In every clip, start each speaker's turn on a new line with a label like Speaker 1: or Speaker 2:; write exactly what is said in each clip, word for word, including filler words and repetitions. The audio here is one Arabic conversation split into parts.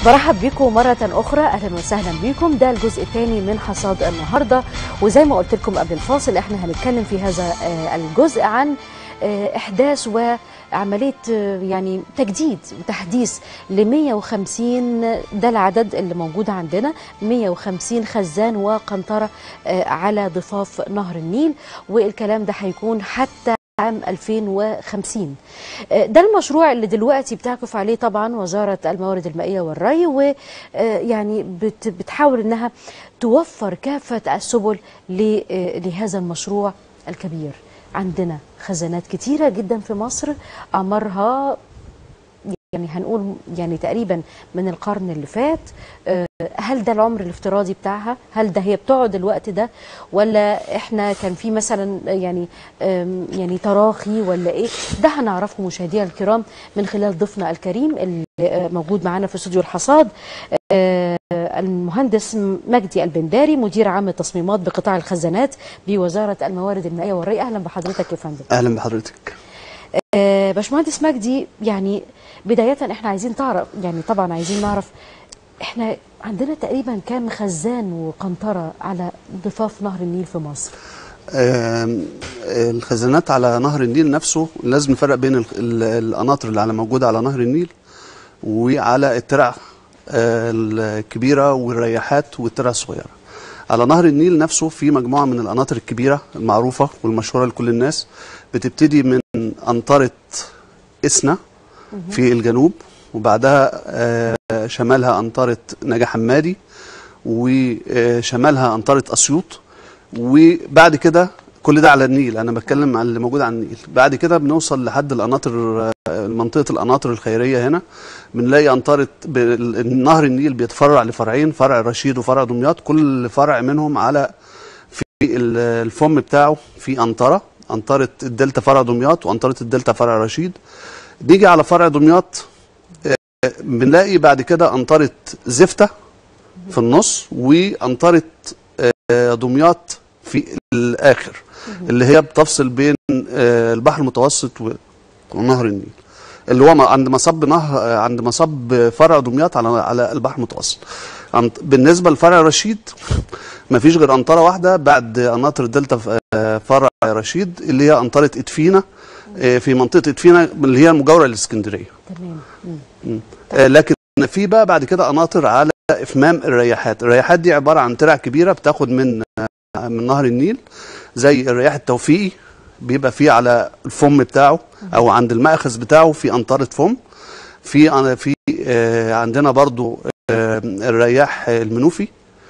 Speaker 1: برحب بكم مرة أخرى، أهلا وسهلا بكم. ده الجزء الثاني من حصاد النهاردة، وزي ما قلت لكم قبل الفاصل احنا هنتكلم في هذا الجزء عن إحداث وعملية يعني تجديد وتحديث ل مئة وخمسين، ده العدد اللي موجود عندنا، مئة وخمسين خزان وقنطرة على ضفاف نهر النيل، والكلام ده هيكون حتى عام ألفين وخمسين. ده المشروع اللي دلوقتي بتعكف عليه طبعا وزارة الموارد المائية والري، ويعني بتحاول انها توفر كافة السبل لهذا المشروع الكبير. عندنا خزانات كتيرة جدا في مصر، أعمارها يعني هنقول يعني تقريبا من القرن اللي فات. هل ده العمر الافتراضي بتاعها؟ هل ده هي بتقعد الوقت ده، ولا احنا كان في مثلا يعني يعني تراخي ولا ايه؟ ده هنعرفه مشاهدينا الكرام من خلال ضيفنا الكريم اللي موجود معانا في استوديو الحصاد، المهندس مجدي البنداري، مدير عام التصميمات بقطاع الخزانات بوزارة الموارد المائية والري. اهلا بحضرتك يا فندم.
Speaker 2: اهلا بحضرتك.
Speaker 1: باشمهندس مجدي، يعني بداية احنا عايزين تعرف يعني طبعا عايزين نعرف احنا عندنا تقريبا كام خزان وقنطرة على ضفاف نهر النيل في مصر؟
Speaker 2: الخزانات على نهر النيل نفسه لازم نفرق بين القناطر اللي على موجودة على نهر النيل وعلى الترع الكبيرة والرياحات والترع الصغيرة. على نهر النيل نفسه في مجموعة من القناطر الكبيرة المعروفة والمشهورة لكل الناس، بتبتدي من قنطرة إسنا في الجنوب، وبعدها شمالها قنطرة نجا حمادي، وشمالها قنطرة أسيوط، وبعد كده كل ده على النيل، أنا بتكلم عن اللي موجود على النيل. بعد كده بنوصل لحد القناطر، منطقة القناطر الخيرية. هنا بنلاقي قنطرة نهر النيل بيتفرع لفرعين، فرع رشيد وفرع دمياط، كل فرع منهم على في الفم بتاعه في قنطرة، قنطرة الدلتا فرع دمياط وقنطرة الدلتا فرع رشيد. نيجي على فرع دمياط بنلاقي بعد كده قنطرة زفتة في النص، وقنطرة دمياط في الآخر اللي هي بتفصل بين البحر المتوسط ونهر النيل، اللي هو عند مصب نهر عند مصب فرع دمياط على على البحر المتوسط. بالنسبة لفرع رشيد مفيش غير قنطرة واحدة بعد قناطر الدلتا فرع رشيد، اللي هي قنطرة إدفينا في منطقة إدفينا اللي هي المجاورة للإسكندرية. تمام. لكن في بقى بعد كده قناطر على إفمام الرياحات. الرياحات دي عبارة عن ترع كبيرة بتاخد من من نهر النيل، زي الرياح التوفيقي بيبقى فيه على الفم بتاعه أو عند المأخذ بتاعه في قنطرة فم. في في عندنا برضو الرياح المنوفي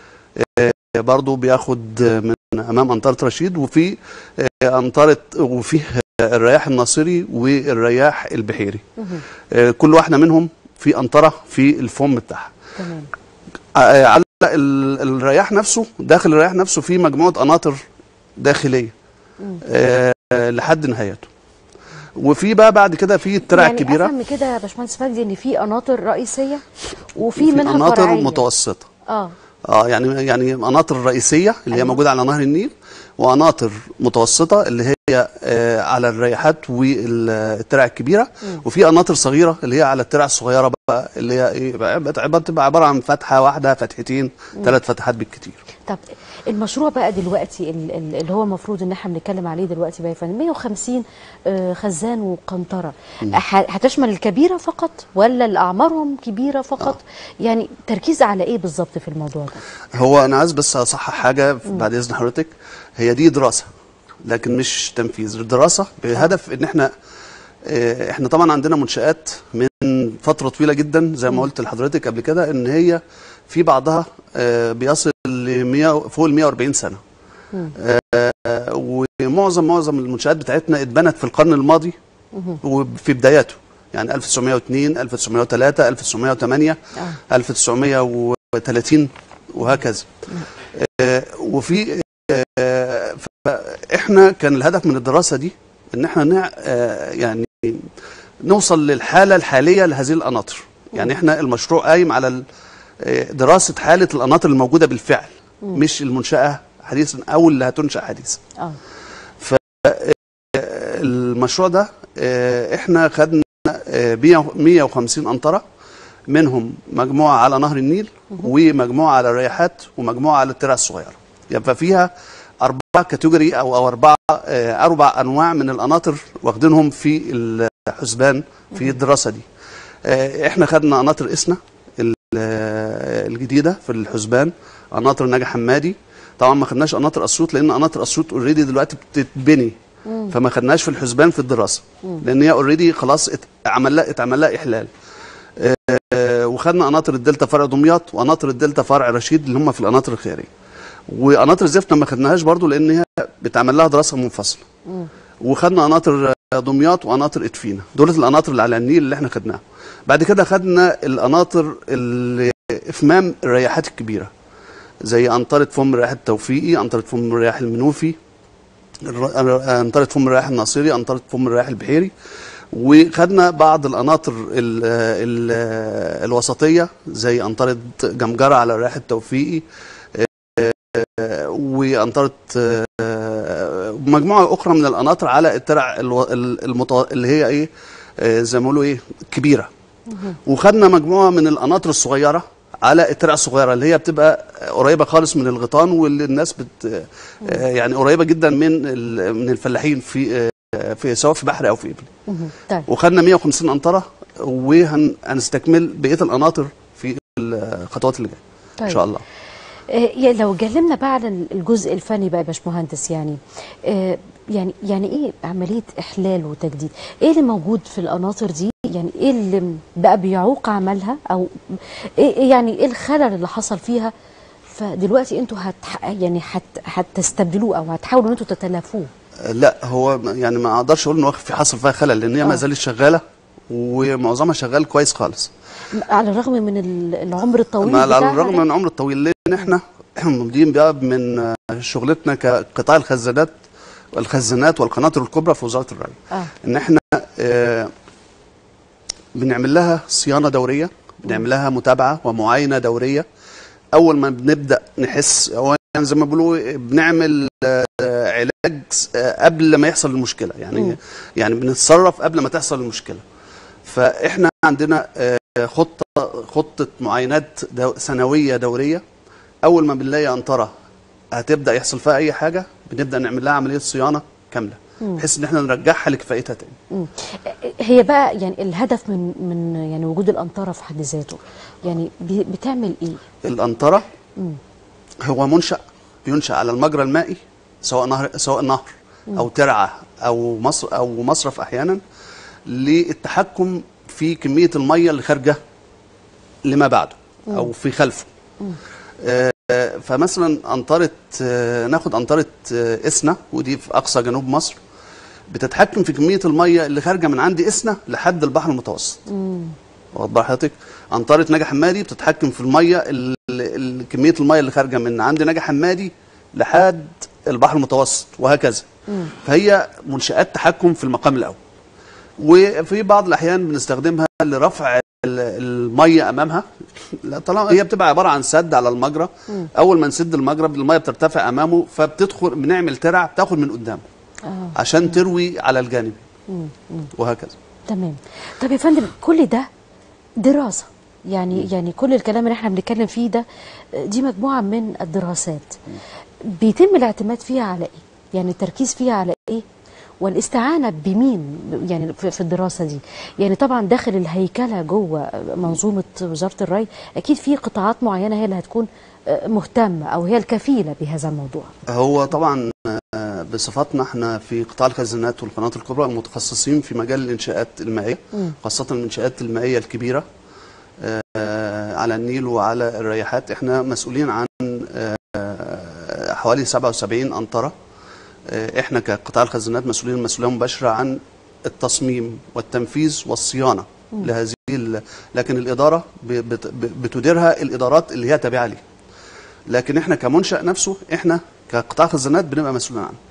Speaker 2: برضو بياخد من أمام قنطرة رشيد، وفي قنطرة وفي الرياح الناصري والرياح البحيري. كل واحدة منهم في قنطرة في الفم بتاعها. تمام. على الرياح نفسه، داخل الرياح نفسه في مجموعة قناطر داخلية أه لحد نهايته. وفي بقى بعد كده في الترع
Speaker 1: يعني
Speaker 2: الكبيرة.
Speaker 1: يعني افهم كده يا باشمهندس مجدي ان في قناطر رئيسية وفي منها
Speaker 2: قناطر
Speaker 1: فرعية
Speaker 2: متوسطة.
Speaker 1: اه
Speaker 2: اه يعني يعني قناطر رئيسية اللي أيوة. هي موجودة على نهر النيل، وقناطر متوسطة اللي هي آه على الرياحات والترع الكبيرة، م. وفي قناطر صغيرة اللي هي على الترع الصغيرة بقى، اللي هي ايه بتبقى عبارة عن فتحة واحدة، فتحتين، ثلاث فتحات بالكتير.
Speaker 1: طب المشروع بقى دلوقتي اللي هو المفروض ان احنا بنتكلم عليه دلوقتي بقى يا فندم مئة وخمسين خزان وقنطرة، هتشمل الكبيرة فقط ولا اللي اعمارهم كبيرة فقط؟ آه. يعني تركيز على ايه بالظبط في الموضوع ده؟
Speaker 2: هو انا عايز بس اصحح حاجة بعد اذن حضرتك، هي دي دراسة لكن مش تنفيذ. دراسة بهدف ان احنا احنا طبعا عندنا منشآت من فترة طويلة جدا زي ما قلت لحضرتك قبل كده، ان هي في بعضها بيصل ل فوق ال مئة وأربعين سنة. ومعظم معظم المنشآت بتاعتنا اتبنت في القرن الماضي وفي بداياته، يعني ألف وتسعمئة واثنين، ألف وتسعمئة وثلاثة، ألف وتسعمئة وثمانية، ألف وتسعمئة وثلاثين وهكذا. وفي احنا كان الهدف من الدراسة دي ان احنا يعني نوصل للحالة الحالية لهذه القناطر. يعني احنا المشروع قايم على دراسة حالة القناطر الموجودة بالفعل، مم. مش المنشأة حديثا أو اللي هتنشأ حديثا. اه فالمشروع ده احنا خدنا مئة وخمسين قنطرة منهم مجموعه على نهر النيل ومجموعه على الرياحات ومجموعه على الترع الصغيره. يبقى فيها اربع كاتيجوري او او اربع اربع انواع من القناطر واخدينهم في الحسبان في الدراسه دي. احنا خدنا قناطر اسنا الجديده في الحسبان، قناطر نجا حمادي. طبعا ما خدناش قناطر اسيوط لان قناطر اسيوط اوريدي دلوقتي بتتبني، فما خدناش في الحسبان في الدراسه لان هي اوريدي خلاص اتعمل لها اتعمل لها احلال. اه وخدنا قناطر الدلتا فرع دمياط وقناطر الدلتا فرع رشيد اللي هم في القناطر الخيريه. وقناطر زفنا ما خدناهاش برضو لان هي بتعمل لها دراسه منفصله. وخدنا قناطر دمياط وقناطر ادفينا، دول القناطر اللي على النيل اللي احنا خدناها. بعد كده خدنا القناطر اللي افمام الرياحات الكبيره زي قنطره فم الرياح التوفيقي، قنطره فم الرياح المنوفي، قنطره فم الرياح الناصري، قنطره فم الرياح البحيري. وخدنا بعض القناطر ال ال الوسطيه زي قنطره جمجره على الرياح التوفيقي، وقنطره مجموعه اخرى من القناطر على الترع المطو... اللي هي ايه زي ما بيقولوا ايه كبيره. وخدنا مجموعه من القناطر الصغيره على الترع الصغيره اللي هي بتبقى قريبه خالص من الغيطان واللي الناس بت يعني قريبه جدا من من الفلاحين في في سواء في بحر او في ابلي. طيب. وخدنا مية وخمسين قنطره وهنستكمل بقيه القناطر في الخطوات اللي جايه. طيب. ان شاء الله.
Speaker 1: لو اتكلمنا بقى على الجزء الفني بقى يا باشمهندس، يعني يعني يعني ايه عمليه احلال وتجديد؟ ايه اللي موجود في القناطر دي؟ يعني ايه اللي بقى بيعوق عملها، او ايه يعني ايه الخلل اللي حصل فيها فدلوقتي انتوا هت يعني هت هتستبدلوه او هتحاولوا ان انتوا تتلافوه؟
Speaker 2: لا هو يعني ما اقدرش اقول انه في حصل فيها خلل لان هي ما زالت شغاله ومعظمها شغال كويس خالص
Speaker 1: على الرغم من العمر الطويل.
Speaker 2: على الرغم من العمر الطويل لان احنا احنا ممدين بقى من شغلتنا كقطاع الخزانات والخزانات والقناطر الكبرى في وزاره الري. آه. ان احنا اه بنعمل لها صيانه دوريه، بنعمل لها متابعه ومعاينه دوريه. اول ما بنبدا نحس يعني زي ما بيقولوا بنعمل اه علاج اه قبل ما يحصل المشكله، يعني م. يعني بنتصرف قبل ما تحصل المشكله. فاحنا عندنا اه خطه خطه معاينات دو سنويه دوريه. اول ما بنلاقي قنطره هتبدا يحصل فيها اي حاجه بنبدا نعمل لها عمليه صيانه كامله بحيث ان احنا نرجعها لكفاءتها تاني. مم.
Speaker 1: هي بقى يعني الهدف من من يعني وجود القنطره في حد ذاته يعني بتعمل ايه؟
Speaker 2: القنطره هو منشأ بينشأ على المجرى المائي سواء نهر سواء نهر مم. او ترعه او مصر او مصرف احيانا للتحكم في كميه الميه اللي خارجه لما بعده مم. او في خلفه. آه فمثلا قنطره آه ناخد قنطره آه اسنا ودي في اقصى جنوب مصر بتتحكم في كميه الميه اللي خارجه من عند اسنا لحد البحر المتوسط. واخد بال حضرتك؟ قنطره نجا حمادي بتتحكم في الميه كميه الميه اللي خارجه من عند نجا حمادي لحد البحر المتوسط وهكذا. مم. فهي منشآت تحكم في المقام الاول. وفي بعض الاحيان بنستخدمها لرفع الميه امامها. طالما هي بتبقى عباره عن سد على المجرى. مم. اول ما نسد المجرى الميه بترتفع امامه فبتدخل بنعمل ترع بتاخد من قدامه آه. عشان مم. تروي على الجانب وهكذا.
Speaker 1: تمام. طب يا فندم كل ده دراسه يعني مم. يعني كل الكلام اللي احنا بنتكلم فيه ده دي مجموعه من الدراسات مم. بيتم الاعتماد فيها على ايه؟ يعني التركيز فيها على ايه؟ والاستعانه بمين يعني في الدراسه دي؟ يعني طبعا داخل الهيكله جوه منظومه وزاره الري اكيد في قطاعات معينه هي اللي هتكون مهتمه او هي الكفيله بهذا الموضوع.
Speaker 2: هو طبعا بصفتنا احنا في قطاع الخزانات والقناطر الكبرى المتخصصين في مجال الانشاءات المائيه م. خاصه الانشاءات المائيه الكبيره على النيل وعلى الرياحات. احنا مسؤولين عن حوالي سبعة وسبعين قنطره. احنا كقطاع الخزانات مسؤولين مسؤوليه مباشره عن التصميم والتنفيذ والصيانه م. لهذه، لكن الاداره بتديرها الادارات اللي هي تابعه ليه. لكن احنا كمنشأ نفسه احنا كقطاع خزانات بنبقى مسؤولين عنه.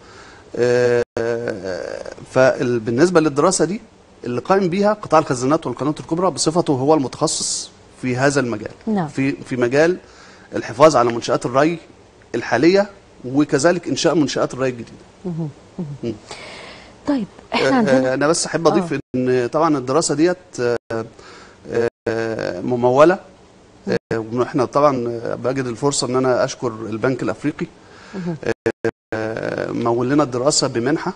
Speaker 2: فبالنسبه للدراسه دي اللي قائم بيها قطاع الخزانات والقناطر الكبرى بصفته هو المتخصص في هذا المجال. نعم. في في مجال الحفاظ على منشآت الري الحاليه وكذلك انشاء منشآت الري الجديده. مه.
Speaker 1: مه. طيب احنا عندنا
Speaker 2: انا بس احب اضيف آه. ان طبعا الدراسه ديت مموله. واحنا طبعا بجد الفرصه ان انا اشكر البنك الافريقي، مول لنا الدراسه بمنحه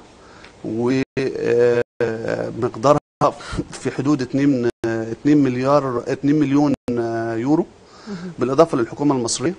Speaker 2: ومقدارها في حدود اتنين مليار اتنين مليون يورو، بالاضافه للحكومه المصريه.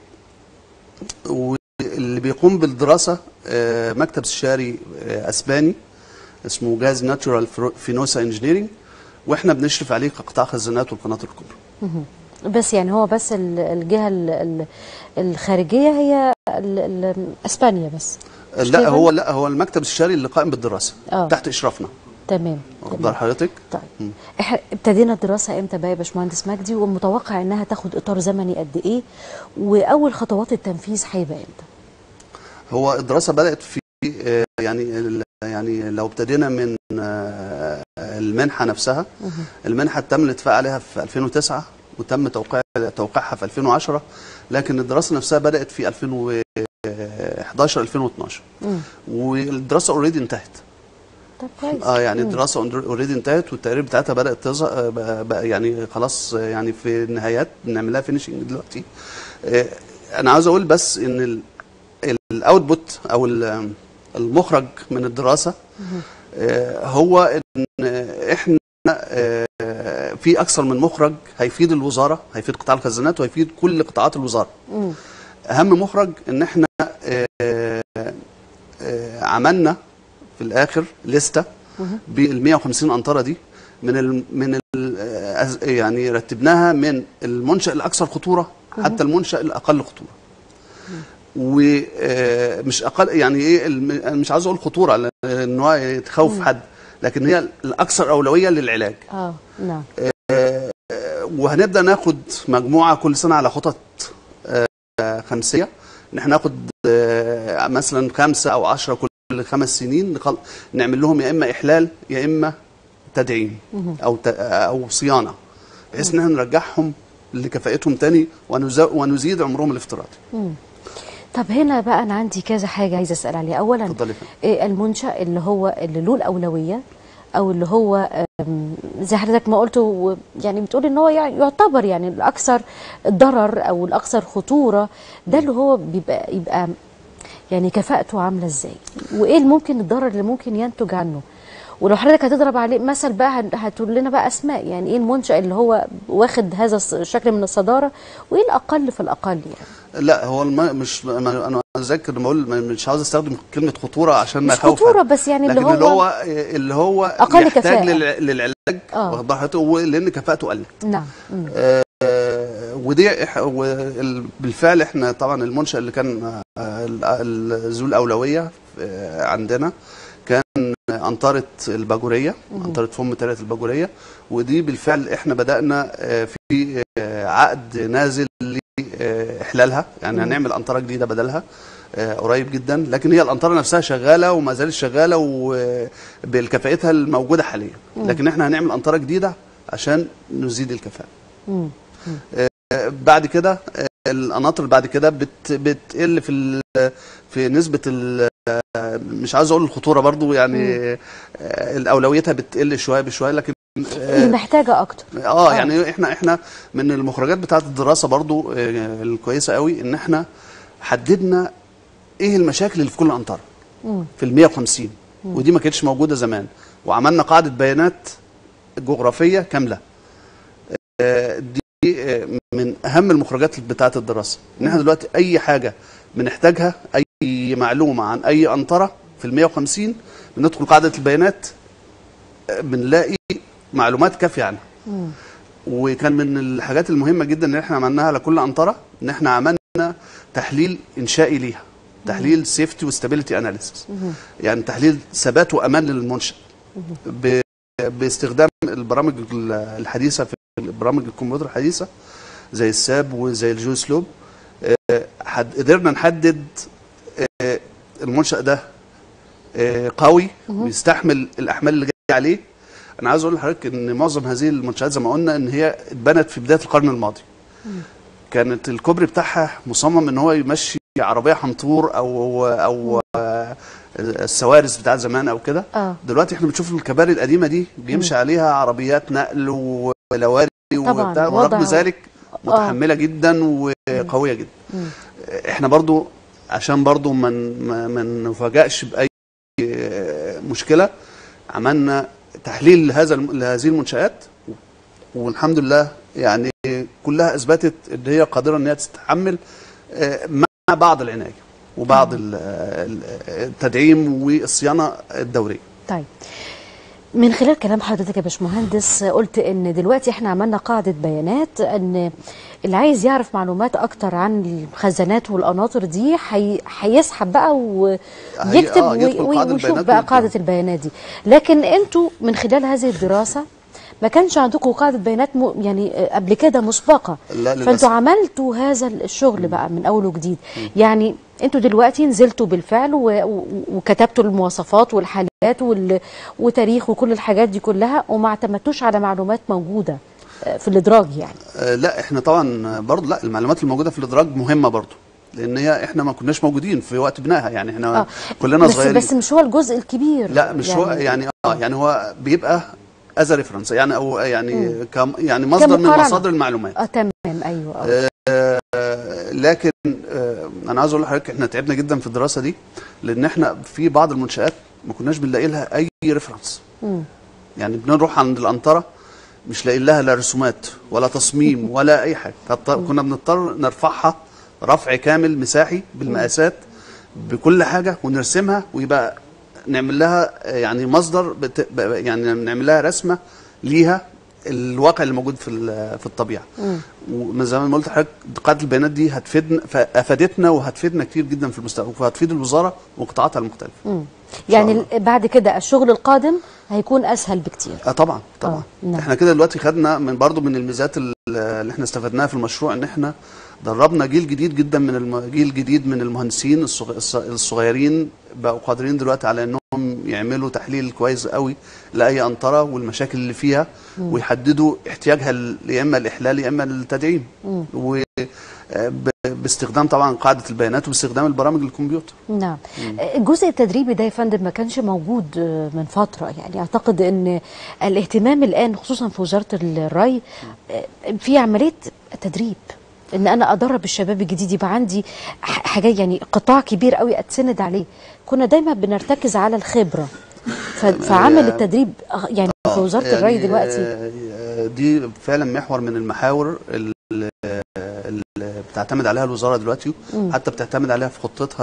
Speaker 2: واللي بيقوم بالدراسه مكتب استشاري اسباني اسمه جاز ناتشورال فينوسا انجينيرنج، واحنا بنشرف عليه كقطاع خزانات والقناطر الكبرى.
Speaker 1: بس يعني هو بس الجهه الخارجيه هي اسبانيا بس؟
Speaker 2: لا هو لا هو المكتب الشهري اللي قائم بالدراسه أوه. تحت اشرافنا.
Speaker 1: تمام.
Speaker 2: واخد حضرتك؟
Speaker 1: طيب احنا ابتدينا الدراسه امتى بقى يا باشمهندس مجدي، ومتوقع انها تاخد اطار زمني قد ايه، واول خطوات التنفيذ هيبقى امتى؟
Speaker 2: هو الدراسه بدات في يعني يعني لو ابتدينا من المنحه نفسها، المنحه تم الاتفاق عليها في ألفين وتسعة وتم توقيع توقيعها في ألفين وعشرة، لكن الدراسه نفسها بدات في ألفين وحداشر ألفين واثناشر والدراسه اوريدي انتهت.
Speaker 1: طب كويس.
Speaker 2: اه يعني الدراسه اوريدي انتهت والتقرير بتاعتها بدات تظهر يعني خلاص، يعني في النهايات بنعمل لها فينيشنج دلوقتي. آه انا عاوز اقول بس ان الاوتبوت او المخرج من الدراسه آه هو ان احنا آه في اكثر من مخرج هيفيد الوزاره، هيفيد قطاع الخزانات وهيفيد كل قطاعات الوزاره. م. اهم مخرج ان احنا آه آه عملنا في الاخر لسته بال مية وخمسين قنطره دي من ال من ال يعني رتبناها من المنشأ الاكثر خطوره حتى المنشأ الاقل خطوره. ومش اقل يعني ايه، مش عاوز اقول خطوره لان هو يتخوف حد، لكن هي الاكثر اولويه للعلاج.
Speaker 1: اه نعم.
Speaker 2: آه وهنبدا ناخد مجموعه كل سنه على خطط آه خمسيه، ان احنا ناخد آه مثلا خمسه او عشرة كل خمس سنين نعمل لهم يا اما احلال يا اما تدعيم او او صيانه، بحيث ان احنا نرجعهم لكفاءتهم تاني ونزيد عمرهم الافتراضي.
Speaker 1: طب هنا بقى انا عندي كذا حاجه عايزه اسال عليها. اولا إيه المنشأ اللي هو اللي له الاولويه او اللي هو زي حضرتك ما قلت، يعني بتقول ان هو يعتبر يعني الاكثر ضرر او الاكثر خطوره، ده اللي هو بيبقى يبقى يعني كفاءته عامله ازاي، وايه ممكن الضرر اللي ممكن ينتج عنه؟ ولو حضرتك هتضرب عليه مثل بقى هتقول لنا بقى اسماء، يعني ايه المنشأ اللي هو واخد هذا الشكل من الصداره، وايه الاقل في الاقل يعني؟
Speaker 2: لا هو الم... مش انا اذكر لما اقول مش عاوز استخدم كلمه خطوره عشان ما
Speaker 1: اخوف، مش خطوره بس يعني اللي هو
Speaker 2: اللي هو اللي هو
Speaker 1: اقل
Speaker 2: يحتاج
Speaker 1: كفاءة
Speaker 2: لل... للعلاج آه. لان كفاءته قلت.
Speaker 1: نعم.
Speaker 2: آه ودي بالفعل احنا طبعا المنشأ اللي كان ذو الاولويه عندنا كان أنطرة الباجورية، أنطرة فم ثلاث الباجورية، ودي بالفعل احنا بدأنا في عقد نازل لإحلالها، يعني هنعمل أنطرة جديدة بدلها قريب جدا، لكن هي الأنطرة نفسها شغالة وما زالت شغالة وبالكفاءتها الموجودة حاليا، لكن احنا هنعمل أنطرة جديدة عشان نزيد الكفاءة. بعد كده القناطر بعد كده بت بتقل في في نسبة مش عايز اقول الخطوره برضو يعني الاولويتها بتقل شويه بشويه، لكن
Speaker 1: محتاجه اكتر.
Speaker 2: اه يعني احنا احنا من المخرجات بتاعه الدراسه برضو الكويسه قوي ان احنا حددنا ايه المشاكل اللي في كل قنطره في ال مية وخمسين، ودي ما كانتش موجوده زمان، وعملنا قاعده بيانات جغرافيه كامله. دي من اهم المخرجات بتاعه الدراسه، ان احنا دلوقتي اي حاجه بنحتاجها، اي معلومه عن اي قنطره في ال مية وخمسين بندخل قاعده البيانات بنلاقي معلومات كافيه عنها. وكان من الحاجات المهمه جدا اللي احنا عملناها على كل قنطره ان احنا عملنا تحليل انشائي ليها، تحليل سيفتي وستابيليتي اناليسيس، يعني تحليل ثبات وامان للمنشأ باستخدام البرامج الحديثه في برامج الكمبيوتر الحديثه زي الساب وزي الجيو سلوب. قدرنا نحدد المنشأ ده قوي ويستحمل الاحمال اللي جايه عليه. انا عايز اقول لحضرتك ان معظم هذه المنشآت زي ما قلنا ان هي اتبنت في بدايه القرن الماضي. كانت الكوبري بتاعها مصمم ان هو يمشي عربيه حنطور او او السوارز بتاع زمان او كده. دلوقتي احنا بنشوف الكباري القديمه دي بيمشي عليها عربيات نقل ولواري وبتاع، ورغم ذلك متحمله آه. جدا وقويه جدا. مم. احنا برضو عشان برضو ما نفاجئش باي مشكله، عملنا تحليل لهذا لهذه المنشآت، والحمد لله يعني كلها اثبتت ان هي قادره ان هي تتحمل مع بعض العنايه وبعض التدعيم والصيانه الدوريه.
Speaker 1: طيب، من خلال كلام حضرتك يا باشمهندس قلت ان دلوقتي احنا عملنا قاعده بيانات، ان اللي عايز يعرف معلومات اكتر عن الخزانات والقناطر دي هيسحب بقى ويكتب آه ويشوف بقى قاعده البيانات دي. لكن انتوا من خلال هذه الدراسه ما كانش عندكم قاعده بيانات م... يعني قبل كده مسبقه، فانتوا عملتوا هذا الشغل بقى من اول وجديد. يعني انتوا دلوقتي نزلتوا بالفعل و... وكتبتوا المواصفات والحالات وال... وتاريخ وكل الحاجات دي كلها، وما اعتمدتوش على معلومات موجوده في الادراج يعني.
Speaker 2: آه لا، احنا طبعا برضه لا، المعلومات الموجوده في الادراج مهمه برضه، لان هي احنا ما كناش موجودين في وقت بنائها، يعني احنا آه. كلنا
Speaker 1: بس
Speaker 2: صغيرين.
Speaker 1: بس مش هو الجزء الكبير.
Speaker 2: لا مش يعني هو يعني اه يعني هو بيبقى از ريفرنس يعني، او يعني كم يعني مصدر من مصادر المعلومات.
Speaker 1: اه تمام ايوه. آه
Speaker 2: لكن آه انا عايز اقول لحضرتك احنا تعبنا جدا في الدراسه دي، لان احنا في بعض المنشآت ما كناش بنلاقي لها اي ريفرنس. يعني بنروح عند القنطره مش لاقي لها لا رسومات ولا تصميم ولا اي حاجه، كنا بنضطر نرفعها رفع كامل مساحي بالمقاسات بكل حاجه ونرسمها، ويبقى نعمل لها يعني مصدر بت... يعني نعمل لها رسمه ليها الواقع اللي موجود في في الطبيعه. وزي ما قلت لحضرتك قاعده البيانات دي هتفيدنا، افادتنا وهتفيدنا كتير جدا في المستقبل، وهتفيد الوزاره وقطاعاتها المختلفه.
Speaker 1: مم. يعني بعد كده الشغل القادم هيكون اسهل بكتير.
Speaker 2: اه طبعا طبعا. آه. نعم. احنا كده دلوقتي خدنا من برضو من الميزات اللي احنا استفدناها في المشروع، ان احنا دربنا جيل جديد جدا من الم... جيل جديد من المهندسين الصغ... الصغيرين، بقوا قادرين دلوقتي على انهم يعملوا تحليل كويس قوي لاي قنطره والمشاكل اللي فيها، مم. ويحددوا احتياجها يا اما الاحلال يا اما التدعيم، و باستخدام طبعا قاعده البيانات وباستخدام البرامج الكمبيوتر.
Speaker 1: نعم. الجزء التدريبي ده يا فندم ما كانش موجود من فتره، يعني اعتقد ان الاهتمام الان خصوصا في وزاره الري في عمليه تدريب، ان انا ادرب الشباب الجديد، يبقى عندي حاجه يعني قطاع كبير قوي اتسند عليه. كنا دايما بنرتكز على الخبره، فعمل التدريب يعني في وزاره يعني الري دلوقتي
Speaker 2: دي فعلا محور من المحاور اللي بتعتمد عليها الوزاره دلوقتي، مم. حتى بتعتمد عليها في خطتها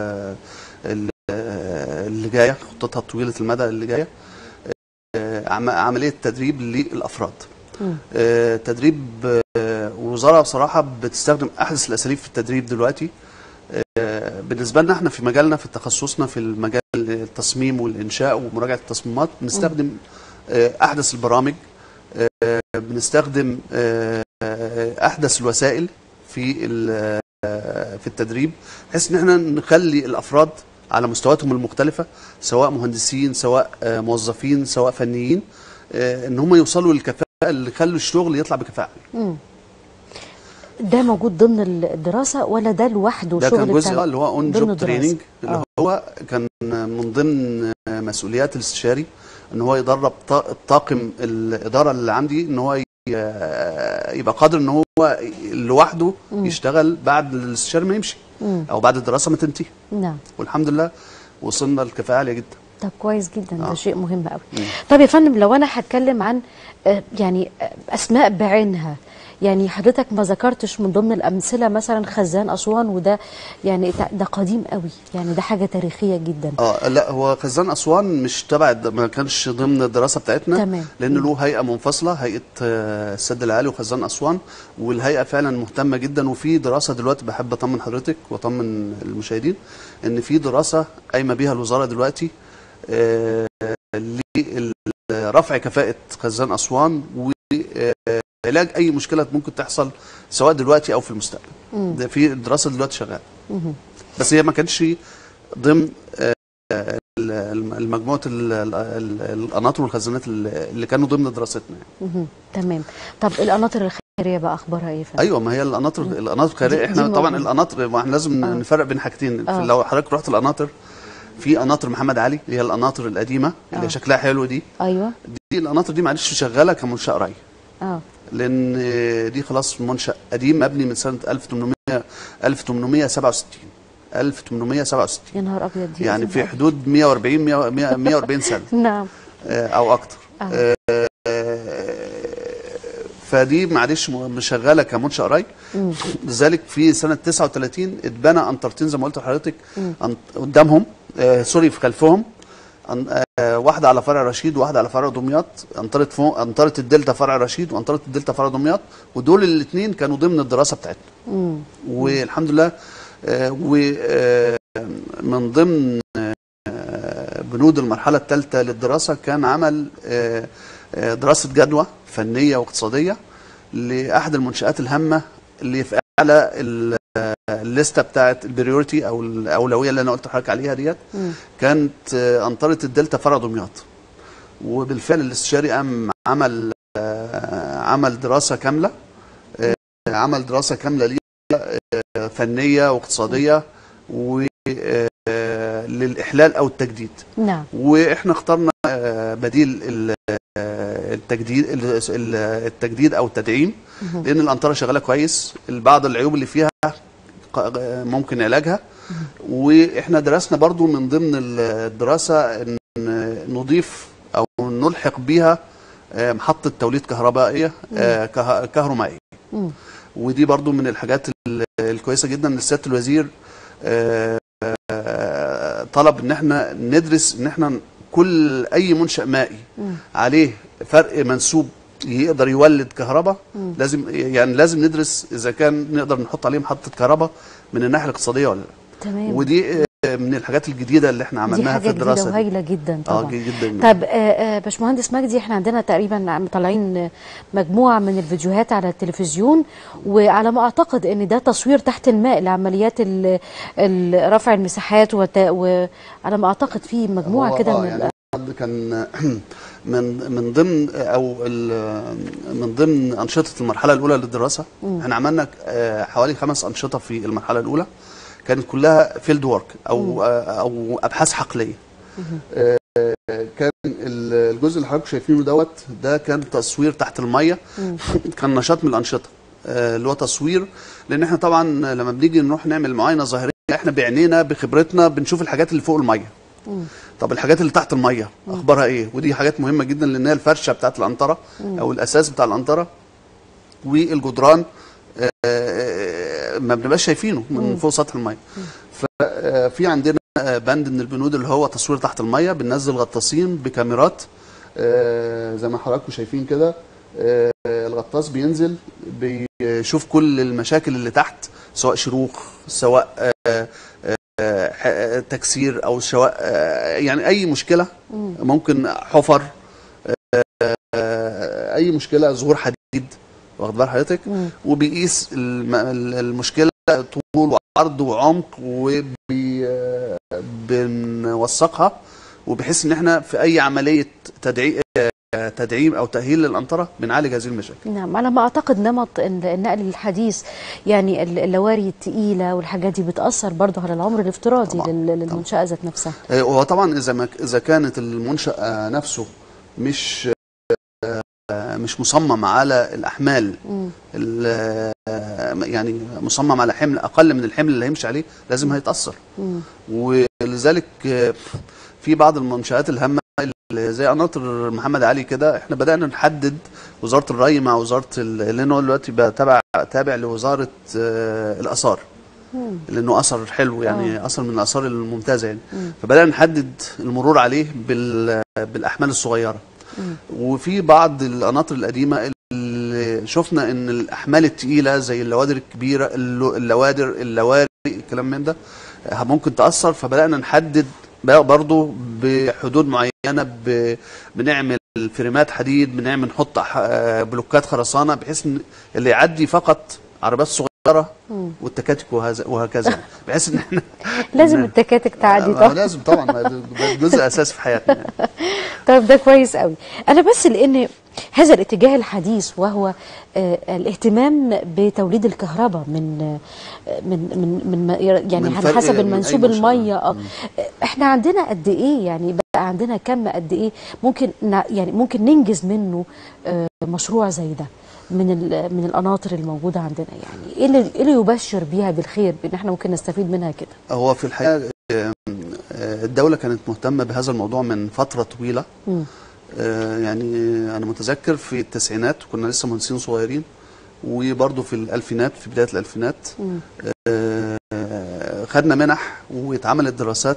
Speaker 2: اللي جايه، خطتها طويله المدى اللي جايه، عمليه تدريب للافراد. تدريب الوزاره بصراحه بتستخدم احدث الاساليب في التدريب دلوقتي. بالنسبه لنا احنا في مجالنا، في تخصصنا في المجال التصميم والانشاء ومراجعه التصميمات، بنستخدم احدث البرامج، بنستخدم احدث الوسائل في في التدريب، بحيث ان احنا نخلي الافراد على مستوياتهم المختلفه، سواء مهندسين سواء موظفين سواء فنيين، ان هم يوصلوا للكفاءه اللي يخلوا الشغل يطلع بكفاءه.
Speaker 1: امم ده موجود ضمن الدراسه ولا ده لوحده
Speaker 2: ده
Speaker 1: شغل؟
Speaker 2: كان جزء اللي هو اون جوب تريننج، اللي آه. هو كان من ضمن مسؤوليات الاستشاري ان هو يدرب الطاقم الاداره اللي عندي ان هو يبقى قادر ان هو لوحده مم. يشتغل بعد الاستشاري ما يمشي، مم. او بعد الدراسه ما تنتهي.
Speaker 1: نعم.
Speaker 2: والحمد لله وصلنا لكفاءه عاليه جدا.
Speaker 1: طب كويس جدا. آه. ده شيء مهم قوي. مم. طب يا فندم، لو انا هتكلم عن يعني اسماء بعينها، يعني حضرتك ما ذكرتش من ضمن الامثله مثلا خزان اسوان، وده يعني ده قديم قوي، يعني ده حاجه تاريخيه جدا.
Speaker 2: اه لا، هو خزان اسوان مش تبع، ما كانش ضمن الدراسه بتاعتنا.
Speaker 1: تمام.
Speaker 2: لان له هيئه منفصله، هيئه السد العالي وخزان اسوان، والهيئه فعلا مهتمه جدا. وفي دراسه دلوقتي بحب اطمن حضرتك واطمن المشاهدين ان في دراسه قايمه بيها الوزاره دلوقتي آه لرفع كفاءه خزان اسوان و علاج اي مشكله ممكن تحصل سواء دلوقتي او في المستقبل. مم. ده في دراسه دلوقتي شغاله، بس هي ما كانتش ضمن المجموعه القناطر والخزانات اللي كانوا ضمن دراستنا يعني.
Speaker 1: تمام. طب القناطر الخيريه بقى اخبارها ايه؟
Speaker 2: ايوه، ما هي القناطر القناطر الخيريه احنا طبعا القناطر، ما احنا لازم آه. نفرق بين حاجتين. آه. لو حضرتك رحت القناطر، في قناطر محمد علي اللي هي القناطر القديمه اللي آه. شكلها حلو دي.
Speaker 1: ايوه.
Speaker 2: دي القناطر دي معلش شغاله كمنشاه ري. اه لان دي خلاص منشأ قديم مبني من سنه ألف وثمانمائة وسبعة وستين ألف وثمانمائة وسبعة وستين.
Speaker 1: يا نهار ابيض،
Speaker 2: يعني في حدود مائة وأربعين مائة وأربعين سنه.
Speaker 1: نعم.
Speaker 2: او اكتر. آه. فدي معلش مشغله كمنشأ ري. لذلك في سنه تسعة وثلاثين اتبنى انطرتين زي ما قلت لحضرتك قدامهم، آه سوري في خلفهم، آه واحده على فرع رشيد وواحده على فرع دمياط، انطره فوق انطره الدلتا فرع رشيد وانطره الدلتا فرع دمياط، ودول الاثنين كانوا ضمن الدراسه بتاعتنا. والحمد لله. آه ومن ضمن آه بنود المرحله الثالثه للدراسه كان عمل آه دراسة جدوى فنية واقتصادية لأحد المنشآت الهامة اللي في أعلى الليستة بتاعت البريوريتي أو الأولوية اللي أنا قلت لحضرتك عليها ديت، كانت أنطرة الدلتا فرع دمياط. وبالفعل الاستشاري قام عمل عمل دراسة كاملة عمل دراسة كاملة ليها فنية واقتصادية وللإحلال أو التجديد.
Speaker 1: نعم.
Speaker 2: وإحنا اخترنا بديل التجديد التجديد او التدعيم، لان الانطره شغاله كويس، بعض العيوب اللي فيها ممكن علاجها. واحنا درسنا برضو من ضمن الدراسه ان نضيف او نلحق بيها محطه توليد كهربائيه كهرومائيه، ودي برضو من الحاجات الكويسه جدا ان سياده الوزير طلب ان احنا ندرس ان احنا كل اي منشأ مائي عليه فرق منسوب يقدر يولد كهرباء، لازم يعني لازم ندرس اذا كان نقدر نحط عليه محطه كهرباء من الناحيه الاقتصاديه ولا لا.
Speaker 1: تمام.
Speaker 2: ودي من الحاجات الجديده اللي احنا عملناها في الدراسه.
Speaker 1: دي حاجه جديده وهايله جدا طبعا.
Speaker 2: اه جدا.
Speaker 1: طب باشمهندس مجدي، احنا عندنا تقريبا طالعين مجموعه من الفيديوهات على التلفزيون، وعلى ما اعتقد ان ده تصوير تحت الماء لعمليات رفع المساحات، وعلى ما اعتقد في مجموعه كده من
Speaker 2: يعني كان من من ضمن او من ضمن انشطه المرحله الاولى للدراسه. مم. احنا عملنا حوالي خمس انشطه في المرحله الاولى، كانت كلها فيلد وورك او مم. او ابحاث حقليه. مم. كان الجزء اللي حضراتكم شايفينه دوت ده كان تصوير تحت الميه. كان نشاط من الانشطه اللي هو تصوير، لان احنا طبعا لما بنيجي نروح نعمل معاينه ظاهريه احنا بعينينا بخبرتنا بنشوف الحاجات اللي فوق الميه. مم. طب الحاجات اللي تحت الميه اخبارها ايه؟ ودي حاجات مهمه جدا لان هي الفرشه بتاعت الانطره او الاساس بتاع الانطره والجدران ما بنبقاش شايفينه من فوق سطح الميه. ففي عندنا بند من البنود اللي هو تصوير تحت الميه، بننزل غطاسين بكاميرات زي ما حضراتكم شايفين كده. الغطاس بينزل بيشوف كل المشاكل اللي تحت، سواء شروخ سواء تكسير او سواء يعني اي مشكله ممكن، حفر، اي مشكله، ظهور حديد، واخد بال حضرتك. وبيقيس المشكله طول وعرض وعمق وبنوثقها، وبحيث ان احنا في اي عمليه تدعيم تدعيم او تاهيل للانطره بنعالج هذه المشاكل.
Speaker 1: نعم. على ما اعتقد نمط النقل الحديث، يعني اللواري الثقيله والحاجات دي بتاثر برضه على العمر الافتراضي طبعًا للمنشاه طبعًا. ذات نفسها.
Speaker 2: هو طبعا اذا ما اذا كانت المنشاه نفسه مش مش مصمم على الاحمال، يعني مصمم على حمل اقل من الحمل اللي هيمشي عليه، لازم هيتاثر. مم. ولذلك في بعض المنشآت الهامه زي قناطر محمد علي كده، احنا بدانا نحدد وزاره الري مع وزاره، لانه دلوقتي بقى تابع تابع لوزاره الاثار، لانه اثر حلو يعني. أوه. اثر من الاثار الممتازه يعني. مم. فبدانا نحدد المرور عليه بالاحمال الصغيره. مم. وفي بعض القناطر القديمه اللي شفنا ان الاحمال الثقيله زي اللوادر الكبيره، اللوادر اللواري الكلام من ده ممكن تاثر. فبدانا نحدد برضه بحدود معينه، بنعمل فريمات حديد، بنعمل نحط بلوكات خرسانه بحيث ان اللي يعدي فقط عربيات صغيره والتكاتك وهكذا، بحيث ان احنا
Speaker 1: لازم التكاتك تعدي طبعا.
Speaker 2: لازم طبعا، ده جزء اساسي في حياتنا يعني.
Speaker 1: طيب ده كويس قوي. انا بس لان هذا الاتجاه الحديث وهو آه الاهتمام بتوليد الكهرباء من آه من من من يعني من على حسب المنسوب الميه. اه احنا عندنا قد ايه يعني، بقى عندنا كم قد ايه ممكن يعني ممكن ننجز منه آه مشروع زي ده؟ من من القناطر الموجوده عندنا؟ يعني ايه اللي ايه اللي يبشر بيها بالخير بان احنا ممكن نستفيد منها كده؟
Speaker 2: هو في الحقيقه الدوله كانت مهتمه بهذا الموضوع من فتره طويله. م. يعني انا متذكر في التسعينات كنا لسه مهندسين صغيرين، وبرضه في الالفينات، في بدايه الالفينات خدنا منح واتعملت دراسات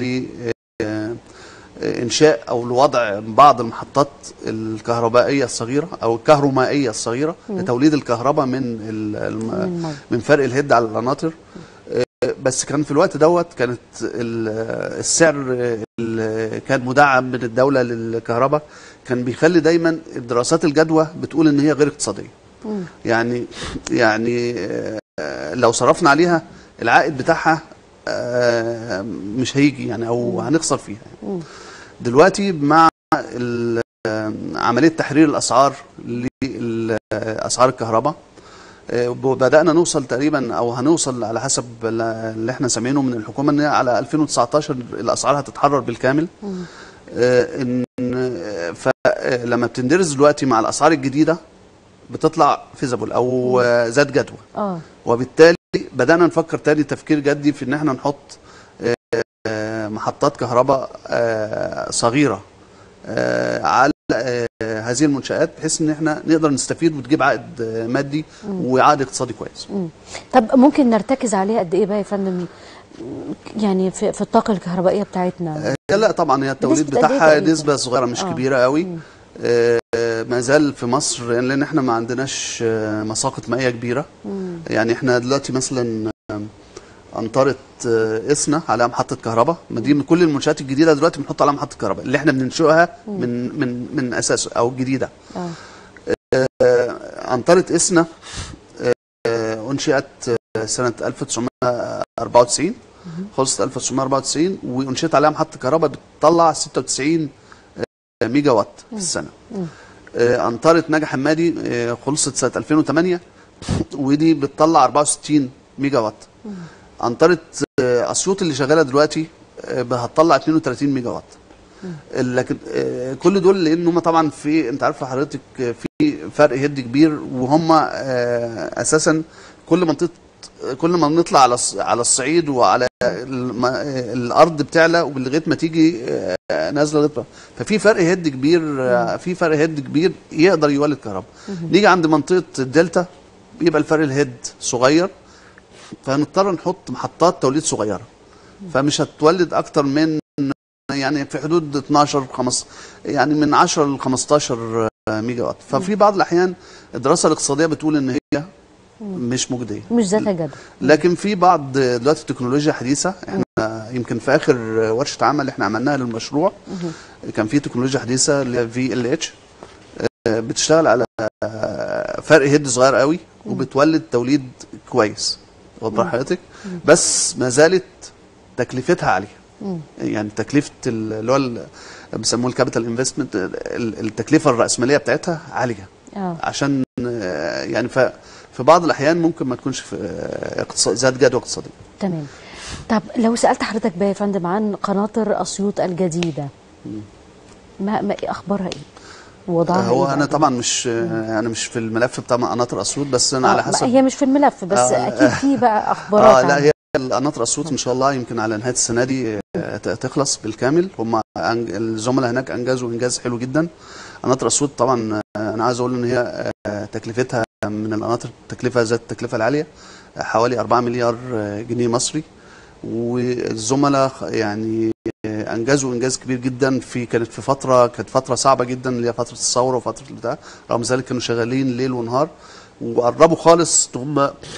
Speaker 2: لإنشاء أو لوضع بعض المحطات الكهربائية الصغيرة أو الكهرومائية الصغيرة لتوليد الكهرباء من من فرق الهد على القناطر. بس كان في الوقت دوت كانت السعر اللي كان مدعم من الدولة للكهرباء كان بيخلي دايما دراسات الجدوى بتقول إن هي غير اقتصادية. يعني يعني لو صرفنا عليها العائد بتاعها مش هيجي يعني، او هنخسر فيها يعني. دلوقتي مع عمليه تحرير الاسعار لاسعار الكهرباء بدانا نوصل تقريبا، او هنوصل على حسب اللي احنا سامعينه من الحكومه ان على ألفين وتسعتاشر الاسعار هتتحرر بالكامل. ان فلما بتندرس دلوقتي مع الاسعار الجديده بتطلع فيزابل او ذات جدوى. اه وبالتالي بدأنا نفكر تاني تفكير جدي في ان احنا نحط محطات كهرباء صغيرة على هذه المنشآت بحيث ان احنا نقدر نستفيد وتجيب عائد مادي وعائد اقتصادي كويس.
Speaker 1: مم. طب ممكن نرتكز عليه قد ايه بقى يا فندم يعني في, في الطاقة الكهربائية بتاعتنا؟
Speaker 2: لا طبعا هي التوليد بتاعها نسبة صغيرة مش آه. كبيرة قوي. مم. ما زال في مصر لان احنا ما عندناش مساقط مائيه كبيره. مم. يعني احنا دلوقتي مثلا انطره اسنا عليها محطه كهرباء، ما دي من كل المنشات الجديده دلوقتي بنحط عليها محطه كهرباء اللي احنا بننشئها من من من اساس او جديده. آه. انطره اسنا انشئت سنه ألف وتسعمائة وأربعة وتسعين، خلصت ألف وتسعمائة وأربعة وتسعين وانشئت عليها محطه كهرباء بتطلع ستة وتسعين ميجا وات في السنه. مم. انطره نجا حمادي خلصت سنه ألفين وثمانية ودي بتطلع أربعة وستين ميجا وات. انطره اسيوط اللي شغاله دلوقتي هتطلع اثنين وثلاثين ميجا وات. لكن كل دول لان هم طبعا في انت عارفه حضرتك في فرق هد كبير، وهم اساسا كل منطقه كل ما بنطلع على على الصعيد وعلى الارض بتعلى ولغايه ما تيجي نازله لغايه، ففي فرق هد كبير في فرق هد كبير يقدر يولد كهرباء. نيجي عند منطقه الدلتا بيبقى الفرق الهد صغير، فهنضطر نحط محطات توليد صغيره فمش هتولد اكتر من يعني في حدود اثناشر خمسة يعني من عشرة ل خمستاشر ميجا وات. ففي بعض الاحيان الدراسه الاقتصاديه بتقول ان هي مش مجديه،
Speaker 1: مش ذات جدوى.
Speaker 2: لكن في بعض دلوقتي التكنولوجيا حديثه، احنا يمكن في اخر ورشه عمل احنا عملناها للمشروع كان في تكنولوجيا حديثه اللي هي في ال اتش بتشتغل على فرق هيد صغير قوي وبتولد توليد كويس، واضح حضرتك؟ بس ما زالت تكلفتها عاليه. يعني تكلفه اللي هو بيسموه الكابيتال انفستمنت، التكلفه الراسماليه بتاعتها عاليه. أوه. عشان يعني ف في بعض الاحيان ممكن ما تكونش في اقتصاد ذات جدوى اقتصاديه.
Speaker 1: تمام. طب لو سالت حضرتك بقى يا فندم عن قناطر اسيوط الجديده، ما, ما اخبارها ايه؟ وضعها
Speaker 2: هو
Speaker 1: إيه
Speaker 2: انا طبعا مش انا مش في الملف بتاع قناطر اسيوط، بس انا
Speaker 1: آه
Speaker 2: على حسب
Speaker 1: هي مش في الملف بس آه اكيد في بقى اخبارات.
Speaker 2: اه لا هي قناطر اسيوط ان شاء الله يمكن على نهايه السنه دي تخلص بالكامل. هم الزملاء هناك انجزوا انجاز حلو جدا. قناطر اسيوط طبعا انا عايز اقول ان هي تكلفتها من القناطر تكلفه ذات التكلفه العاليه حوالي أربعة مليار جنيه مصري، والزملاء يعني انجزوا انجاز كبير جدا في كانت في فتره كانت فتره صعبه جدا اللي هي فتره الثوره وفتره البتاع، رغم ذلك كانوا شغالين ليل ونهار وقربوا خالص هم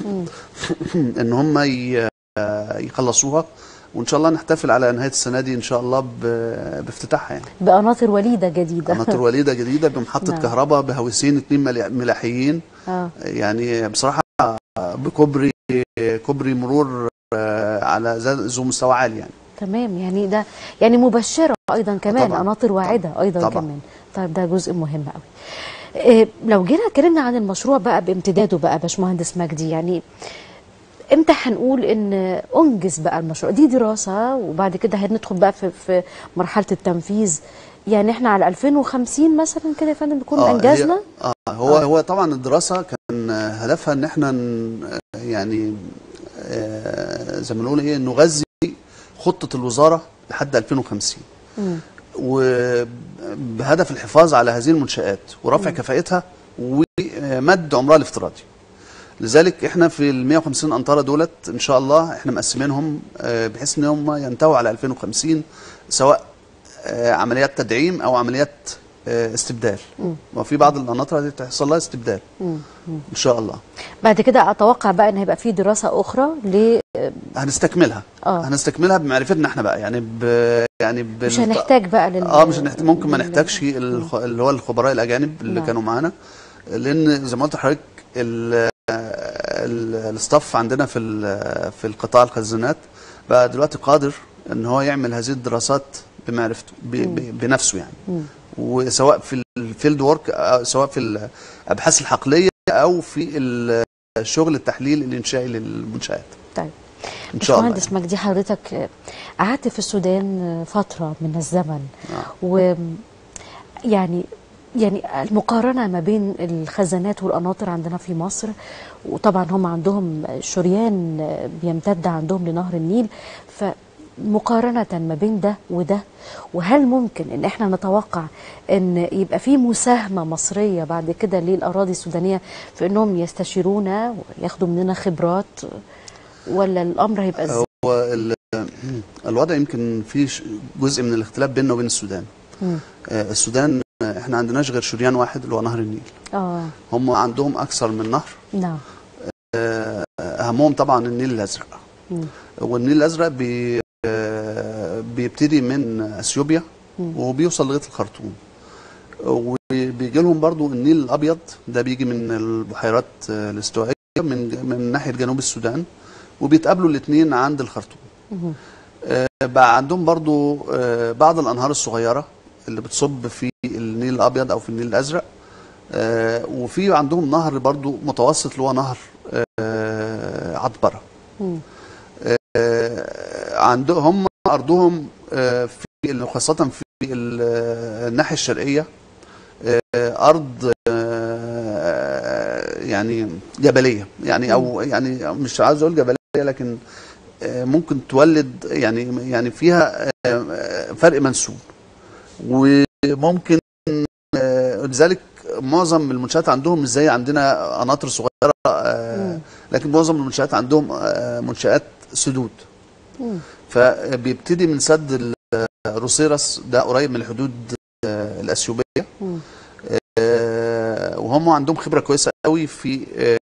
Speaker 2: ان هم يخلصوها، وان شاء الله نحتفل على نهايه السنه دي ان شاء الله بافتتاحها يعني
Speaker 1: بقناطر وليده جديده
Speaker 2: قناطر وليده جديده بمحطه نعم. كهرباء بهوسين اثنين ملاحيين. آه. يعني بصراحه بكوبري كوبري مرور على ذو مستوى عالي يعني.
Speaker 1: تمام. يعني ده يعني مبشره ايضا كمان، قناطر واعده ايضا طبعًا. كمان. طيب ده جزء مهم قوي. إيه لو جينا اتكلمنا عن المشروع بقى بامتداده بقى باشمهندس مجدي، يعني امتى هنقول ان انجز بقى المشروع؟ دي دراسه وبعد كده هندخل بقى في, في مرحله التنفيذ. يعني احنا على ألفين وخمسين مثلا كده يا فندم نكون
Speaker 2: آه
Speaker 1: انجزنا.
Speaker 2: آه هو
Speaker 1: آه.
Speaker 2: هو طبعا الدراسه كان هدفها ان احنا يعني آه زي ما بنقول ايه نغذي خطه الوزاره لحد ألفين وخمسين، وبهدف الحفاظ على هذه المنشآت ورفع م. كفاءتها ومد عمرها الافتراضي. لذلك احنا في ال مئة وخمسين انطره دولت ان شاء الله احنا مقسمينهم بحيث ان هم ينتهوا على ألفين وخمسين، سواء عمليات تدعيم او عمليات استبدال. وفي بعض القناطر هتحصل لها استبدال مم. ان شاء الله.
Speaker 1: بعد كده اتوقع بقى ان هيبقى في دراسه اخرى ل
Speaker 2: هنستكملها اه هنستكملها بمعرفتنا احنا بقى، يعني ب يعني بال...
Speaker 1: مش هنحتاج بقى لل
Speaker 2: اه مش هنحتاج، ممكن ما نحتاجش الخ... اللي هو الخبراء الاجانب اللي نعم. كانوا معانا، لان زي ما قلت لحضرتك الاستاف عندنا في في القطاع الخزانات بقى دلوقتي قادر ان هو يعمل هذه الدراسات بمعرفته ب... ب... بنفسه يعني مم. وسواء في الفيلد وورك، سواء في الابحاث الحقليه او في الشغل التحليل الانشائي للمنشات.
Speaker 1: طيب
Speaker 2: ان شاء الله.
Speaker 1: مهندس مجدي، حضرتك قعدت في السودان فتره من الزمن آه. و يعني يعني المقارنه ما بين الخزانات والقناطر عندنا في مصر، وطبعا هم عندهم شريان بيمتد عندهم لنهر النيل، ف مقارنة ما بين ده وده، وهل ممكن ان احنا نتوقع ان يبقى في مساهمة مصرية بعد كده للأراضي السودانية في انهم يستشيرونا وياخدوا مننا خبرات، ولا الامر هيبقى ازاي؟
Speaker 2: هو الوضع يمكن في جزء من الاختلاف بيننا وبين السودان. مم. السودان احنا عندناش غير شريان واحد اللي هو نهر النيل. اه هم عندهم اكثر من نهر. نعم. اهمهم طبعا النيل الازرق. مم. والنيل الازرق بي بيبتدي من اثيوبيا وبيوصل لغايه الخرطوم، وبيجي لهم برضو النيل الابيض ده بيجي من البحيرات الاستوائيه من من ناحيه جنوب السودان، وبيتقابلوا الاثنين عند الخرطوم. بقى عندهم برضو بعض الانهار الصغيره اللي بتصب في النيل الابيض او في النيل الازرق، وفي عندهم نهر برضو متوسط اللي هو نهر عطبره. عندهم هم ارضهم في خاصه في الناحيه الشرقيه ارض يعني جبليه، يعني او يعني مش عاوز اقول جبليه لكن ممكن تولد يعني يعني فيها فرق منسوب، وممكن لذلك معظم المنشآت عندهم مش زي عندنا قناطر صغيره، لكن معظم المنشآت عندهم منشآت سدود. فبيبتدي من سد الروسيرس ده قريب من الحدود الاثيوبيه، وهم عندهم خبره كويسه قوي في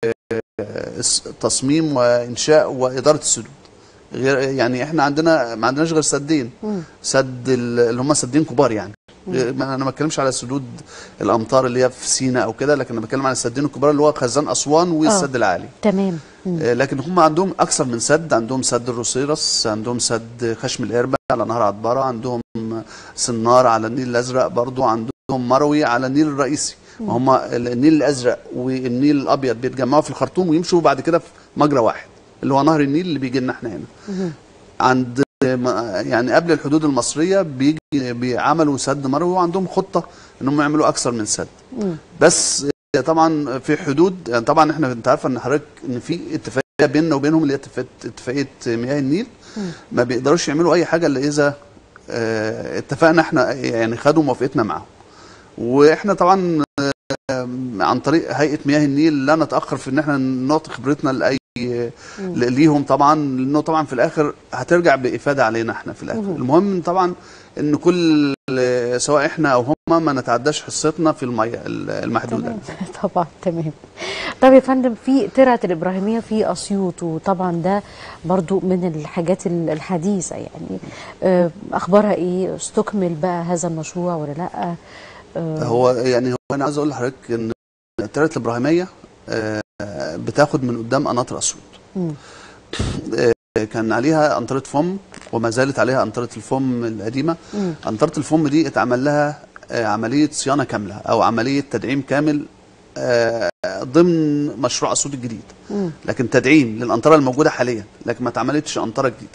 Speaker 2: تصميم وانشاء واداره السدود. غير يعني احنا عندنا ما عندناش غير سدين، سد اللي هم سدين كبار يعني. انا ما بتكلمش على سدود الامطار اللي هي في سيناء او كده، لكن انا بتكلم على السدين الكبار اللي هو خزان اسوان والسد العالي.
Speaker 1: تمام.
Speaker 2: لكن هم عندهم اكثر من سد، عندهم سد الروسيرس، عندهم سد خشم القربة على نهر عطبره، عندهم سنار على النيل الازرق، برضو عندهم مروي على النيل الرئيسي. وهم النيل الازرق والنيل الابيض بيتجمعوا في الخرطوم ويمشوا بعد كده في مجرى واحد اللي هو نهر النيل اللي بيجي لنا احنا هنا. عند يعني قبل الحدود المصريه بيجي بيعملوا سد مروي، وعندهم خطه انهم يعملوا اكثر من سد. بس طبعا في حدود، يعني طبعا احنا انت عارفه ان حضرتك ان في اتفاقيه بيننا وبينهم اللي هي اتفاقيه مياه النيل، ما بيقدروش يعملوا اي حاجه الا اذا اه اتفقنا احنا، يعني خدوا موافقتنا معاهم. واحنا طبعا اه عن طريق هيئه مياه النيل لا نتاخر في ان احنا نعطي خبرتنا لاي ليهم طبعا، لانه طبعا في الاخر هترجع بافاده علينا احنا في الاخر. المهم طبعا ان كل سواء احنا او هم ما نتعداش حصتنا في الميه المحدوده.
Speaker 1: طبعا تمام. طب يا فندم، في ترعه الابراهيميه في اسيوط، وطبعا ده برضو من الحاجات الحديثه، يعني اخبارها ايه؟ استكمل بقى هذا المشروع ولا لا؟
Speaker 2: هو يعني هو انا عايز اقول لحضرتك ان ترعه الابراهيميه بتاخد من قدام قناطر اسيوط. كان عليها قنطره فم وما زالت عليها قنطره الفم القديمه. قنطره الفم دي اتعمل لها عمليه صيانه كامله او عمليه تدعيم كامل آه ضمن مشروع اسيوط الجديد، لكن تدعيم للانطره الموجوده حاليا، لكن ما اتعملتش انطره جديده.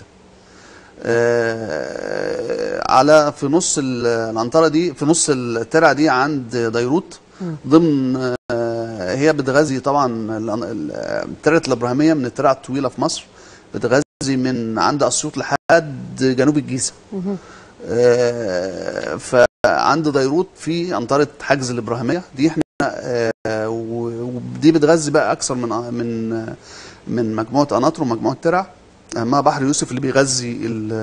Speaker 2: آه على في نص الانطره دي، في نص الترعه دي عند ديروت، ضمن آه هي بتغذي طبعا الترعه الابراهيميه من الترع الطويله في مصر، بتغذي من عند اسيوط لحد جنوب الجيزه. آه فعند ديروت في انطره حجز الابراهيميه دي، احنا آه ودي بتغذي بقى اكثر من من من مجموعه قناطر ومجموعه ترع، اهمها بحر يوسف اللي بيغذي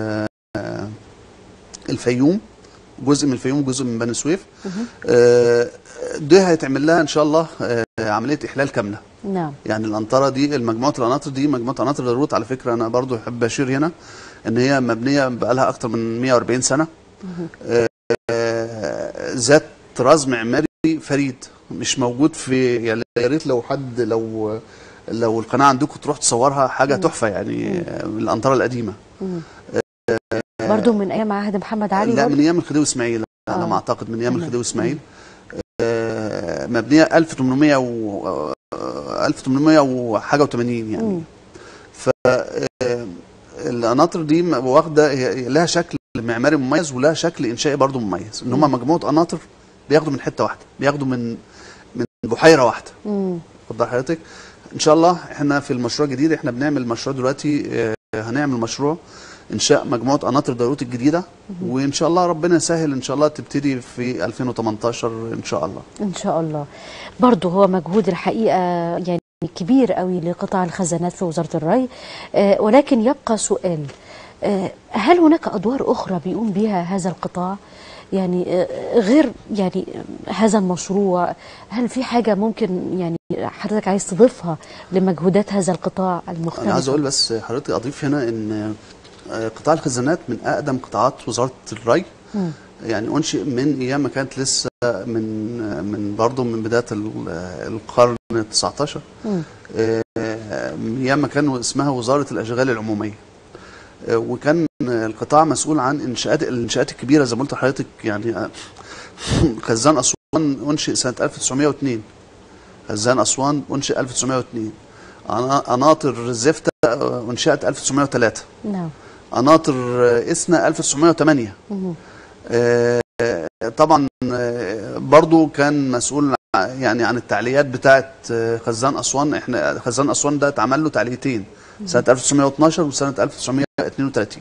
Speaker 2: الفيوم، جزء من الفيوم وجزء من بني سويف. آه دي هيتعمل لها ان شاء الله آه عمليه احلال كامله.
Speaker 1: نعم.
Speaker 2: يعني الانطره دي، المجموعه القناطر دي مجموعه قناطر ديروت، على فكره انا برضو احب اشير هنا ان هي مبنيه بقى لها اكثر من مئة وأربعين سنه. آه ذات طراز معماري فريد مش موجود في، يعني يا ريت لو حد لو لو القناه عندكم تروح تصورها، حاجه تحفه يعني من الانطره القديمه.
Speaker 1: برضو من ايام عهد محمد علي؟
Speaker 2: لا، من ايام الخديوي اسماعيل على ما اعتقد، من ايام الخديوي اسماعيل. مبنيه ألف وثمانمئة و ألف وثمانمئة وحاجه وثمانين يعني. ف القناطر دي واخده لها شكل معماري مميز ولها شكل انشائي برضو مميز، ان هم مجموعه قناطر بياخدوا من حته واحده، بياخدوا من من بحيره واحده. خد بال حضرتك. ان شاء الله احنا في المشروع الجديد، احنا بنعمل مشروع دلوقتي، هنعمل مشروع انشاء مجموعه قناطر ديروت الجديده، وان شاء الله ربنا يسهل ان شاء الله تبتدي في ألفين وثمانية عشر ان شاء الله. ان
Speaker 1: شاء الله. برضه هو مجهود الحقيقه يعني كبير قوي لقطاع الخزانات في وزاره الري، آه ولكن يبقى سؤال، آه هل هناك ادوار اخرى بيقوم بها هذا القطاع؟ يعني غير يعني هذا المشروع، هل في حاجه ممكن يعني حضرتك عايز تضيفها لمجهودات هذا القطاع المختلف؟
Speaker 2: انا عايز اقول بس حضرتك اضيف هنا ان قطاع الخزانات من اقدم قطاعات وزاره الري. م. يعني انشئ من ايام ما كانت لسه من من برضه من بدايه القرن التاسع عشر، من ايام ما كان اسمها وزاره الاشغال العموميه، وكان القطاع مسؤول عن انشاءات الانشاءات الكبيره زي ما قلت لحضرتك. يعني خزان اسوان انشئ سنه ألف وتسعمئة واثنين، خزان اسوان انشئ ألف وتسعمئة واثنين، قناطر زفته انشئت ألف وتسعمئة وثلاثة. نعم. قناطر اسنا ألف وتسعمئة وثمانية. آه طبعا برضو كان مسؤول يعني عن التعليات بتاعه خزان اسوان. احنا خزان اسوان ده اتعمل له تعليتين، سنه ألف وتسعمئة واثناشر وسنه ألف وتسعمئة واثنين وثلاثين.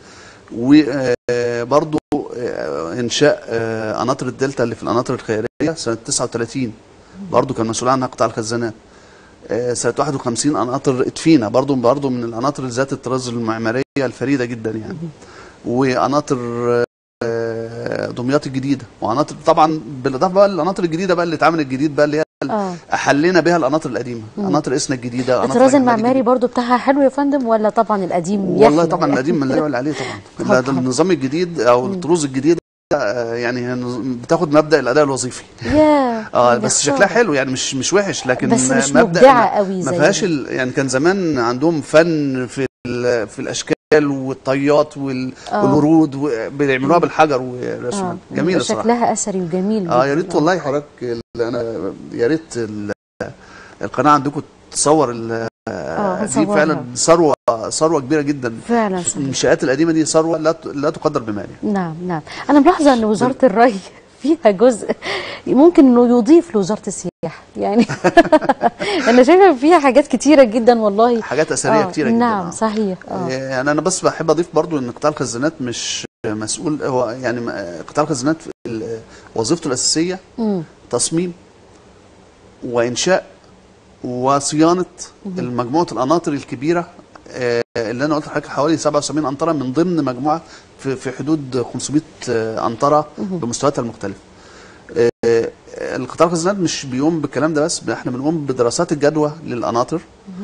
Speaker 2: وبرضو انشاء قناطر الدلتا اللي في القناطر الخيريه سنه تسعة وثلاثين، برضو كان مسؤول عنها قطاع الخزانات. سنه واحد وخمسين قناطر ادفينا، برضو برضو من القناطر ذات الطراز المعماريه الفريده جدا يعني. وقناطر دمياط الجديده، وقناطر طبعا بالاضافه بقى للقناطر الجديده بقى اللي اتعملت جديد بقى اللي هي آه. احلينا بها القناطر القديمه، قناطر اسنا الجديده.
Speaker 1: الطراز المعماري برضو بتاعها حلو يا فندم ولا طبعا القديم؟
Speaker 2: والله طبعا القديم من لا يعلى عليه طبعا. النظام الجديد او الطروز الجديده يعني بتاخد مبدا الاداء الوظيفي. اه بس شكلها حلو يعني، مش مش وحش، لكن
Speaker 1: بس مش مبدعه قوي
Speaker 2: ما فيهاش يعني. كان زمان عندهم فن في في الاشكال والطيات والورود، بيعملوها بالحجر ورسومات آه. جميله صراحه،
Speaker 1: شكلها اثري وجميل.
Speaker 2: اه يا ريت والله حضرتك، انا يا ريت القناه عندكم تصور آه دي فعلا ثروه ثروه كبيره جدا
Speaker 1: فعلا.
Speaker 2: الانشاءات القديمه دي ثروه لا لا تقدر بمال.
Speaker 1: نعم نعم. انا ملاحظه ان وزاره الري فيها جزء ممكن انه يضيف لوزاره السياحه يعني. انا شايفه فيها حاجات كتيره جدا والله،
Speaker 2: حاجات اثريه آه. كتيره جدا.
Speaker 1: نعم صحيح.
Speaker 2: آه. يعني انا بس بحب اضيف برضو ان قطاع الخزانات مش مسؤول، هو يعني قطاع الخزانات وظيفته الاساسيه م. تصميم وانشاء وصيانه المجموعه القناطر الكبيره اللي انا قلت لحضرتك حوالي سبعة وسبعين قنطره من ضمن مجموعه في في حدود خمسمئة قنطره بمستوياتها المختلفه. القطاع الخزانات مش بيقوم بالكلام ده بس، احنا بنقوم بدراسات الجدوى للقناطر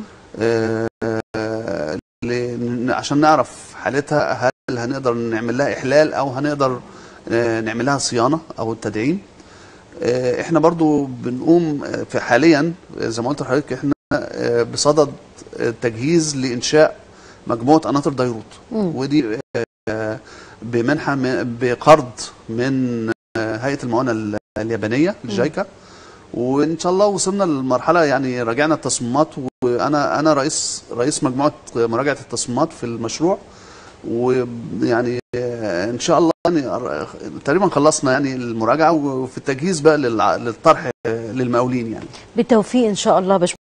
Speaker 2: عشان نعرف حالتها، هل هنقدر نعمل لها احلال او هنقدر نعمل لها صيانه او تدعيم. احنا برضو بنقوم في حاليا زي ما قلت لحضرتك، احنا بصدد تجهيز لانشاء مجموعه قناطر ديروت، ودي بمنحه بقرض من هيئه المعونه اليابانيه الجايكا، وان شاء الله وصلنا للمرحله يعني راجعنا التصميمات، وانا انا رئيس رئيس مجموعه مراجعه التصميمات في المشروع، ويعني ان شاء الله يعني تقريبا خلصنا يعني المراجعه، وفي التجهيز بقى للطرح للمقاولين يعني.
Speaker 1: بالتوفيق ان شاء الله.